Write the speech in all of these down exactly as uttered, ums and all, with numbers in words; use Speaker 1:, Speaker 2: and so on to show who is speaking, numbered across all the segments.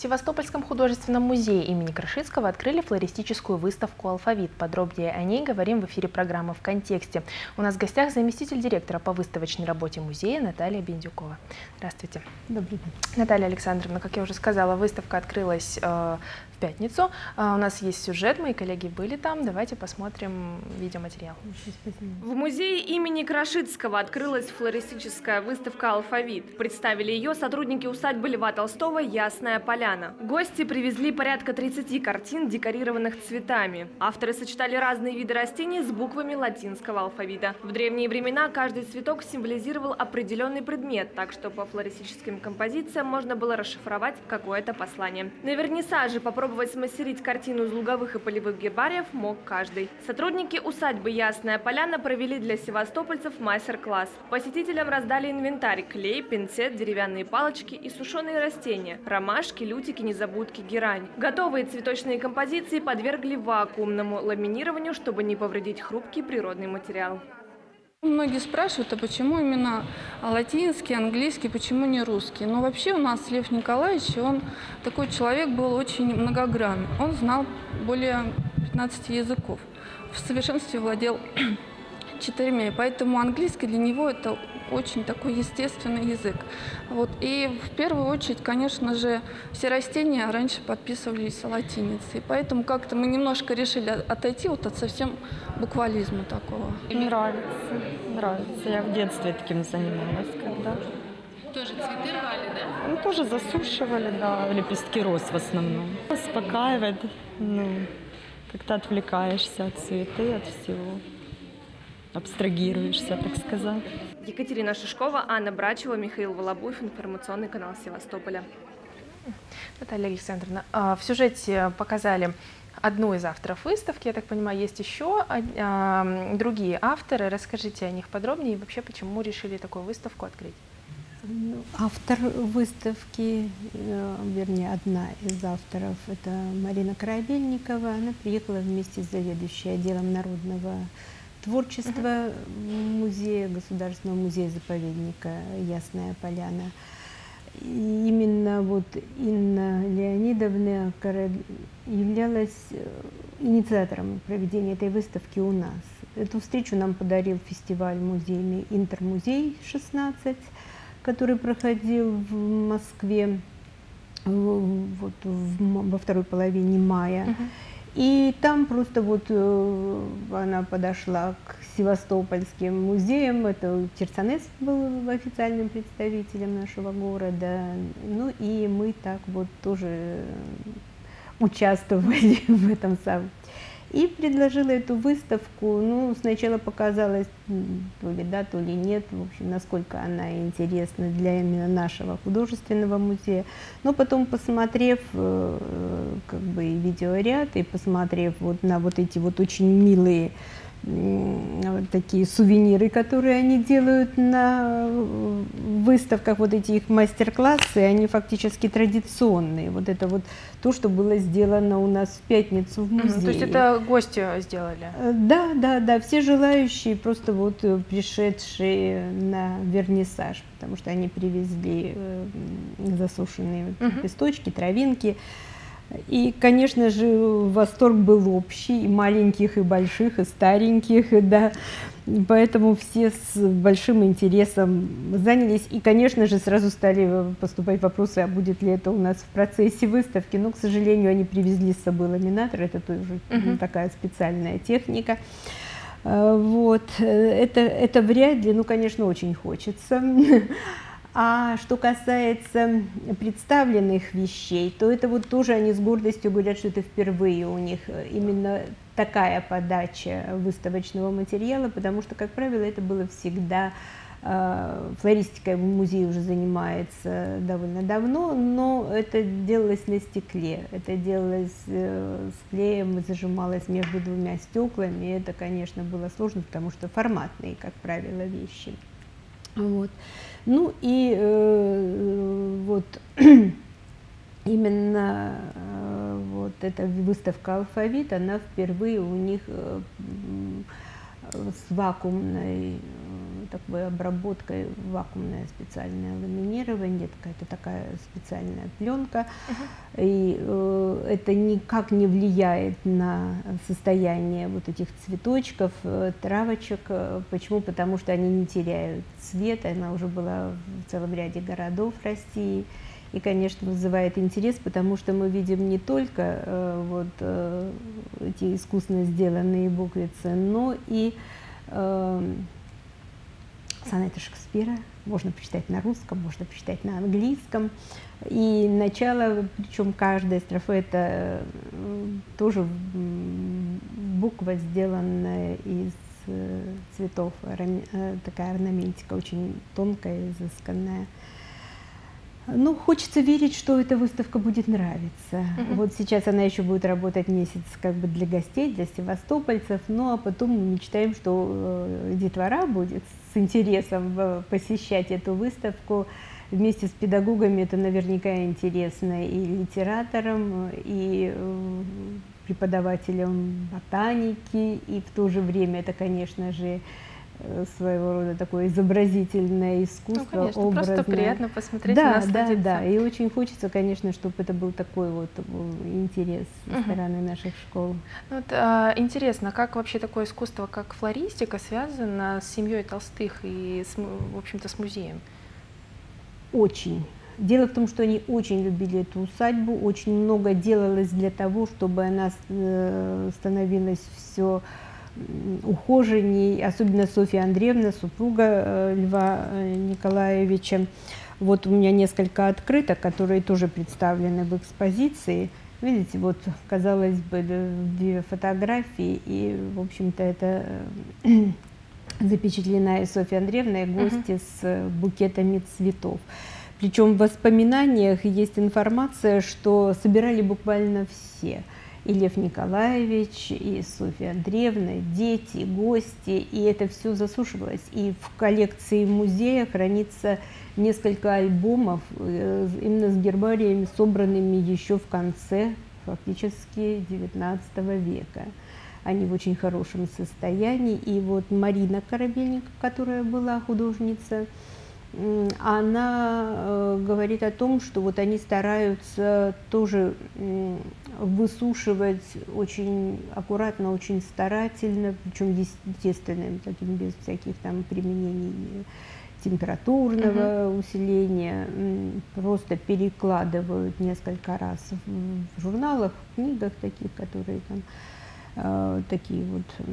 Speaker 1: Севастопольском художественном музее имени Крашицкого открыли флористическую выставку «Алфавит». Подробнее о ней говорим в эфире программы «В контексте». У нас в гостях заместитель директора по выставочной работе музея Наталья Бендюкова. Здравствуйте.
Speaker 2: Добрый день.
Speaker 1: Наталья Александровна, как я уже сказала, выставка открылась э, в пятницу. Э, у нас есть сюжет, мои коллеги были там. Давайте посмотрим видеоматериал.
Speaker 3: В музее имени Крашицкого открылась флористическая выставка «Алфавит». Представили ее сотрудники усадьбы Льва Толстого «Ясная поляна». Гости привезли порядка тридцати картин, декорированных цветами. Авторы сочетали разные виды растений с буквами латинского алфавита. В древние времена каждый цветок символизировал определенный предмет, так что по флористическим композициям можно было расшифровать какое-то послание. На вернисаже попробовать смастерить картину из луговых и полевых гербариев мог каждый. Сотрудники усадьбы «Ясная поляна» провели для севастопольцев мастер-класс. Посетителям раздали инвентарь: клей, пинцет, деревянные палочки и сушеные растения, ромашки, лютики, незабудки, герань. Готовые цветочные композиции подвергли вакуумному ламинированию, чтобы не повредить хрупкий природный материал.
Speaker 2: Многие спрашивают, а почему именно латинский, английский, почему не русский? Но вообще у нас Лев Николаевич, он такой человек был очень многогранный. Он знал более пятнадцати языков. В совершенстве владел четырьмя, и поэтому английский для него это очень такой естественный язык. Вот. И в первую очередь, конечно же, все растения раньше подписывались латиницей, поэтому как-то мы немножко решили отойти вот от совсем буквализма такого.
Speaker 4: Нравится, нравится. Я в детстве таким занималась когда.
Speaker 5: Тоже цветы рвали, да?
Speaker 4: Ну, тоже засушивали, да, лепестки роз в основном. Успокаивает, ну, как-то отвлекаешься от суеты, от всего. Абстрагируешься, так сказать.
Speaker 3: Екатерина Шишкова, Анна Брачева, Михаил Волобуев, информационный канал Севастополя.
Speaker 1: Наталья Александровна, в сюжете показали одну из авторов выставки. Я так понимаю, есть еще другие авторы. Расскажите о них подробнее и вообще, почему решили такую выставку открыть?
Speaker 6: Автор выставки, вернее, одна из авторов, это Марина Корабельникова. Она приехала вместе с заведующей отделом народного творчества музея, Государственного музея-заповедника «Ясная поляна». И именно вот Инна Леонидовна являлась инициатором проведения этой выставки у нас. Эту встречу нам подарил фестиваль музейный «Интермузей шестнадцать», который проходил в Москве вот, в, во второй половине мая. Uh-huh. И там просто вот э, она подошла к севастопольским музеям. Это Терцанес был официальным представителем нашего города. Ну и мы так вот тоже участвовали в этом самом. И предложила эту выставку. Ну, сначала показалось, то ли да, то ли нет, в общем, насколько она интересна для именно нашего художественного музея. Но потом, посмотрев как бы и видеоряд, и посмотрев вот на вот эти вот очень милые вот такие сувениры, которые они делают на выставках, вот эти их мастер-классы, они фактически традиционные. Вот это вот то, что было сделано у нас в пятницу в музее.
Speaker 1: То есть это гости сделали?
Speaker 6: Да, да, да, все желающие, просто вот пришедшие на вернисаж, потому что они привезли засушенные uh-huh. листочки, травинки. И, конечно же, восторг был общий, и маленьких, и больших, и стареньких, и, да, поэтому все с большим интересом занялись. И, конечно же, сразу стали поступать вопросы, а будет ли это у нас в процессе выставки. Но, к сожалению, они привезли с собой ламинатор, это тоже uh-huh. такая специальная техника. Вот. Это, это вряд ли, ну, конечно, очень хочется. А что касается представленных вещей, то это вот тоже они с гордостью говорят, что это впервые у них именно такая подача выставочного материала, потому что, как правило, это было всегда, э, флористикой музей уже занимается довольно давно, но это делалось на стекле, это делалось э, с клеем и зажималось между двумя стеклами, и это, конечно, было сложно, потому что форматные, как правило, вещи. Вот. Ну и э, вот именно э, вот эта выставка «Алфавит», она впервые у них э, с вакуумной такой обработкой, вакуумное специальное ламинирование, какая-то такая специальная пленка. Uh-huh. И э, это никак не влияет на состояние вот этих цветочков, травочек. Почему? Потому что они не теряют цвет. Она уже была в целом ряде городов России. И, конечно, вызывает интерес, потому что мы видим не только э, вот, э, эти искусственно сделанные буквицы, но и э, сонеты Шекспира. Можно почитать на русском, можно почитать на английском. И начало, причем каждая строфа, это э, тоже буква, сделанная из э, цветов, э, такая орнаментика, очень тонкая, изысканная. Ну, хочется верить, что эта выставка будет нравиться. Uh-huh. Вот сейчас она еще будет работать месяц как бы для гостей, для севастопольцев, ну а потом мы мечтаем, что э, детвора будет с интересом э, посещать эту выставку. Вместе с педагогами это наверняка интересно и литераторам, и э, преподавателям ботаники, и в то же время это, конечно же, своего рода такое изобразительное искусство,
Speaker 1: ну, конечно,
Speaker 6: образное.
Speaker 1: Просто приятно посмотреть,
Speaker 6: да,
Speaker 1: и насладиться.
Speaker 6: Да, да, и очень хочется, конечно, чтобы это был такой вот интерес со
Speaker 1: угу.
Speaker 6: стороны наших школ.
Speaker 1: Ну, вот, а, интересно, как вообще такое искусство, как флористика, связано с семьей Толстых и, с, в общем-то, с музеем?
Speaker 6: Очень. Дело в том, что они очень любили эту усадьбу, очень много делалось для того, чтобы она становилась все ухоженней, особенно Софья Андреевна, супруга Льва Николаевича. Вот у меня несколько открыток, которые тоже представлены в экспозиции. Видите, вот, казалось бы, две фотографии, и, в общем-то, это запечатленная Софья Андреевна и гости uh-huh. с букетами цветов. Причем в воспоминаниях есть информация, что собирали буквально все. И Лев Николаевич, и Софья Андреевна, и дети, и гости, и это все засушивалось. И в коллекции музея хранится несколько альбомов именно с гербариями, собранными еще в конце, фактически, девятнадцатого века. Они в очень хорошем состоянии. И вот Марина Корабельникова, которая была художница, она э, говорит о том, что вот они стараются тоже э, высушивать очень аккуратно, очень старательно, причем естественным, таким, без всяких там применений температурного uh-huh. усиления, просто перекладывают несколько раз в, в журналах, в книгах таких, которые там э, такие вот э,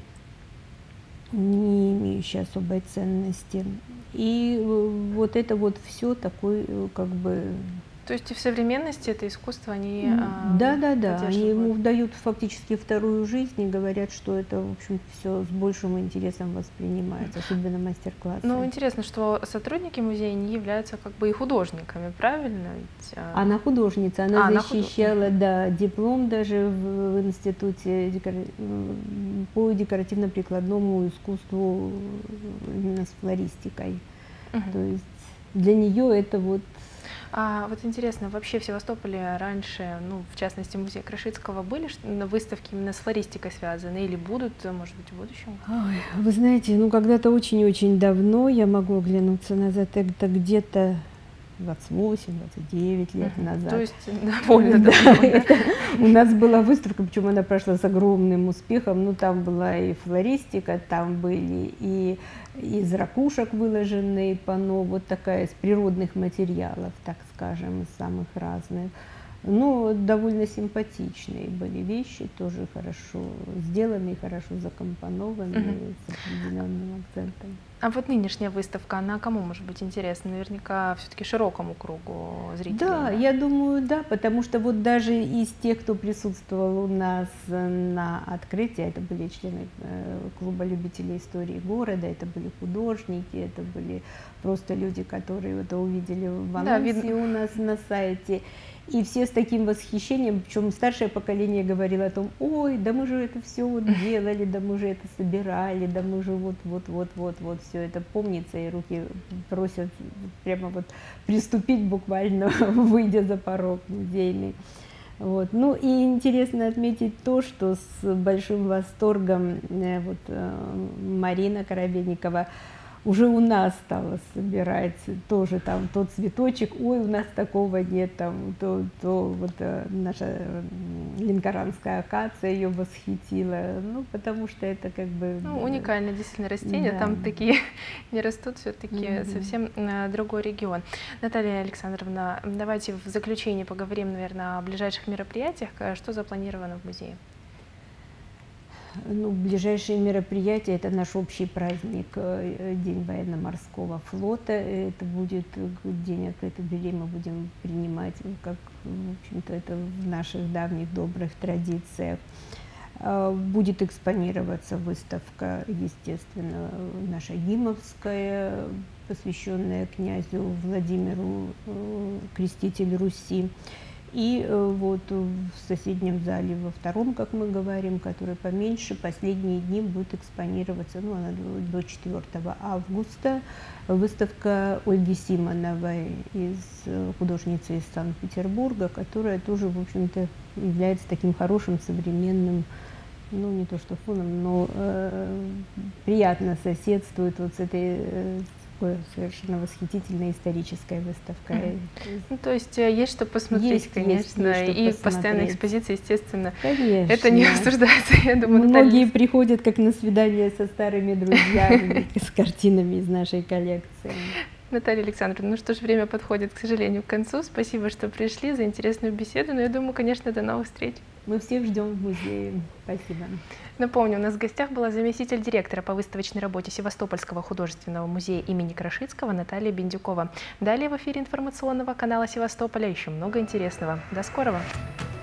Speaker 6: не имеющие особой ценности. И вот это вот все такой, как бы...
Speaker 1: То есть и в современности это искусство они
Speaker 6: Да, да, да. Они ему дают фактически вторую жизнь и говорят, что это, в общем, все с большим интересом воспринимается, особенно мастер-классы.
Speaker 1: Ну, интересно, что сотрудники музея не являются как бы и художниками, правильно? Ведь, а...
Speaker 6: Она художница, она
Speaker 1: а,
Speaker 6: защищала,
Speaker 1: она
Speaker 6: да, диплом даже в, в институте декор... по декоративно-прикладному искусству именно с флористикой. Угу. То есть для нее это вот...
Speaker 1: А вот интересно, вообще в Севастополе раньше, ну, в частности, музей Крашицкого, были выставки именно с флористикой связаны или будут, может быть, в будущем?
Speaker 6: Ой, вы знаете, ну, когда-то очень-очень давно, я могу оглянуться назад, это где-то двадцать восемь — двадцать девять лет uh-huh. назад.
Speaker 1: То есть довольно давно.
Speaker 6: Да, у нас была выставка, причем она прошла с огромным успехом. Ну, там была и флористика, там были и из ракушек выложенные панно, вот такая из природных материалов, так скажем, из самых разных. Но довольно симпатичные были вещи, тоже хорошо сделанные, хорошо закомпонованные, uh-huh. с определенным акцентом.
Speaker 1: А вот нынешняя выставка, она кому может быть интересна? Наверняка все-таки широкому кругу зрителей.
Speaker 6: Да,
Speaker 1: да,
Speaker 6: я думаю, да, потому что вот даже из тех, кто присутствовал у нас на открытии, это были члены клуба любителей истории города, это были художники, это были просто люди, которые это увидели в анонсе да, у нас на сайте. И все с таким восхищением, причем старшее поколение говорило о том, ой, да мы же это все вот делали, да мы же это собирали, да мы же вот-вот-вот-вот-вот все это помнится, и руки просят прямо вот приступить буквально, выйдя за порог музейный. Вот. Ну и интересно отметить то, что с большим восторгом вот, Марина Корабельникова уже у нас стала собирать тоже там тот цветочек, ой, у нас такого нет, там, то, то вот э, наша ленкоранская акация ее восхитила, ну, потому что это как бы...
Speaker 1: Ну, уникальное действительно растение,
Speaker 6: да.
Speaker 1: Там такие не растут, все-таки
Speaker 6: Mm-hmm.
Speaker 1: совсем э, другой регион. Наталья Александровна, давайте в заключении поговорим, наверное, о ближайших мероприятиях. Что запланировано в музее?
Speaker 6: Ну, ближайшие мероприятия — это наш общий праздник, День военно-морского флота. Это будет день открытых дверей, мы будем принимать, как, в общем-то, это в наших давних добрых традициях. Будет экспонироваться выставка, естественно, наша Гимовская, посвященная князю Владимиру, крестителю Руси. И вот в соседнем зале, во втором, как мы говорим, который поменьше, последние дни будет экспонироваться, ну, она до четвёртого августа, выставка Ольги Симоновой, из, художницы из Санкт-Петербурга, которая тоже, в общем-то, является таким хорошим современным, ну, не то что фоном, но э, приятно соседствует вот с этой э, такой совершенно восхитительной исторической выставкой.
Speaker 1: Mm-hmm. Ну, то есть есть что посмотреть,
Speaker 6: есть,
Speaker 1: конечно,
Speaker 6: есть, есть
Speaker 1: и
Speaker 6: посмотреть.
Speaker 1: Постоянная экспозиция, естественно,
Speaker 6: конечно.
Speaker 1: Это не обсуждается, я думаю.
Speaker 6: Многие
Speaker 1: Наталья...
Speaker 6: приходят как на свидание со старыми друзьями, с картинами из нашей коллекции.
Speaker 1: Наталья Александровна, ну что ж, время подходит, к сожалению, к концу. Спасибо, что пришли, за интересную беседу. Но я думаю, конечно, до новых встреч.
Speaker 6: Мы всех ждем в музее. Спасибо.
Speaker 1: Напомню, у нас в гостях была заместитель директора по выставочной работе Севастопольского художественного музея имени Крашицкого Наталья Бендюкова. Далее в эфире информационного канала Севастополя еще много интересного. До скорого!